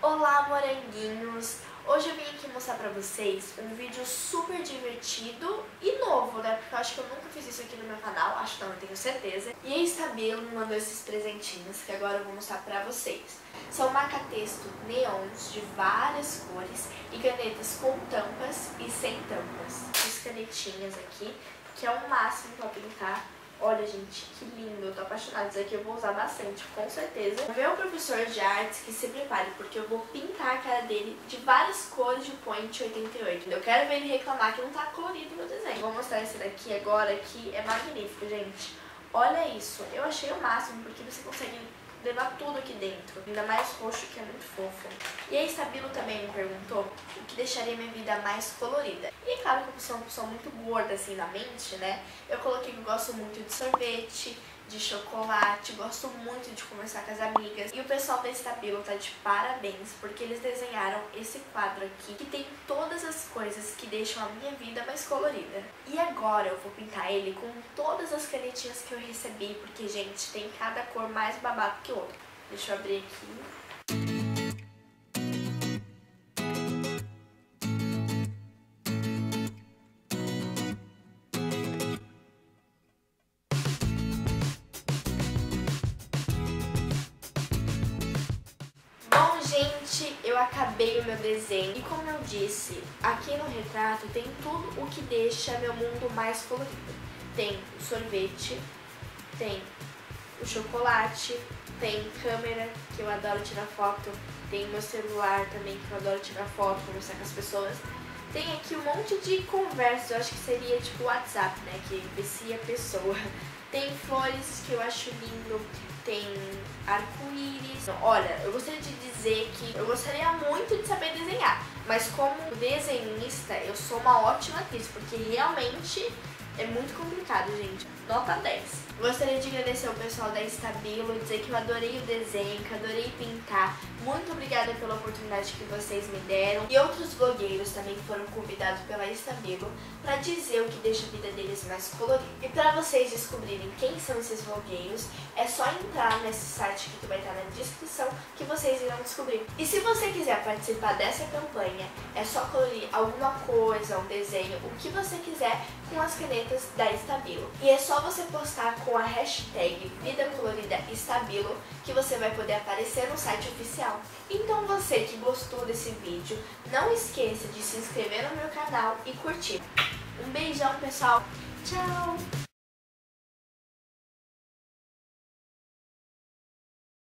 Olá, moranguinhos! Hoje eu vim aqui mostrar pra vocês um vídeo super divertido e novo, né? Porque eu acho que eu nunca fiz isso aqui no meu canal, acho não, eu tenho certeza. E a Estabilo me mandou esses presentinhos que agora eu vou mostrar pra vocês. São marca-texto neons de várias cores e canetas com tampas e sem tampas. As canetinhas aqui, que é o máximo pra pintar. Olha, gente, que lindo, eu tô apaixonada. Isso aqui eu vou usar bastante, com certeza. Meu professor de artes que se prepare, porque eu vou pintar a cara dele de várias cores de Point 88. Eu quero ver ele reclamar que não tá colorido meu desenho. Vou mostrar esse daqui agora, que é magnífico, gente. Olha isso, eu achei o máximo, porque você consegue levar tudo aqui dentro. Ainda mais roxo, que é muito fofo. E a Estabilo também me perguntou o que deixaria minha vida mais colorida. E é claro que eu sou uma pessoa muito gorda assim na mente, né? Eu coloquei que eu gosto muito de sorvete, de chocolate, gosto muito de conversar com as amigas. E o pessoal da Estabilo tá de parabéns, porque eles desenharam esse quadro aqui, que tem todas as coisas que deixam a minha vida mais colorida. E agora eu vou pintar ele com todas as canetinhas que eu recebi, porque, gente, tem cada cor mais babado que outra. Deixa eu abrir aqui. Bom, gente, eu acabei o meu desenho e, como eu disse, aqui no retrato tem tudo o que deixa meu mundo mais colorido. Tem o sorvete, tem o chocolate, tem câmera, que eu adoro tirar foto, tem meu celular também, que eu adoro tirar foto, conversar com as pessoas. Tem aqui um monte de conversas, eu acho que seria tipo WhatsApp, né, que vicia a pessoa. Tem flores que eu acho lindo, tem arco-íris. Olha, eu gostaria de dizer que eu gostaria muito de saber desenhar, mas como desenhista eu sou uma ótima atriz, porque realmente é muito complicado, gente. Nota 10. Gostaria de agradecer ao pessoal da Estabilo, dizer que eu adorei o desenho, que eu adorei pintar. Muito obrigada pela oportunidade que vocês me deram. E outros blogueiros também foram convidados pela Estabilo para dizer o que deixa a vida deles mais colorida. E para vocês descobrirem quem são esses blogueiros, é só entrar nesse site que vai estar na descrição que vocês irão descobrir. E se você quiser participar dessa campanha, é só colorir alguma coisa, um desenho, o que você quiser com as canetas da Estabilo. E é só você postar com a hashtag Vida Colorida Estabilo que você vai poder aparecer no site oficial. Então você que gostou desse vídeo, não esqueça de se inscrever no meu canal e curtir. Um beijão, pessoal. Tchau!